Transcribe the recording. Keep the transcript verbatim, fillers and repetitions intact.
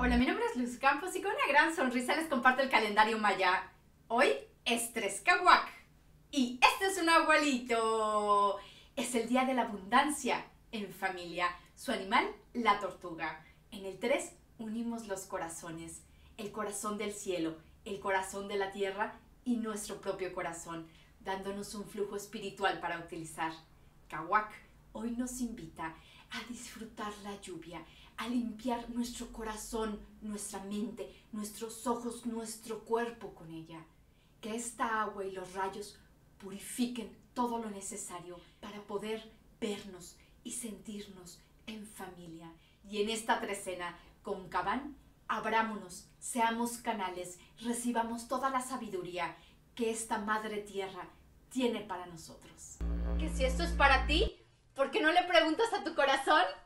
Hola, mi nombre es Luz Campos y con una gran sonrisa les comparto el calendario maya. Hoy es tres Caguac y este es un abuelito. Es el día de la abundancia en familia. Su animal, la tortuga. En el tres unimos los corazones. El corazón del cielo, el corazón de la tierra y nuestro propio corazón, dándonos un flujo espiritual para utilizar. Caguac hoy nos invita a disfrutar la lluvia, a limpiar nuestro corazón, nuestra mente, nuestros ojos, nuestro cuerpo con ella. Que esta agua y los rayos purifiquen todo lo necesario para poder vernos y sentirnos en familia. Y en esta trecena con Cabán, abrámonos, seamos canales, recibamos toda la sabiduría que esta Madre Tierra tiene para nosotros. Que si esto es para ti, ¿por qué no le preguntas a tu corazón?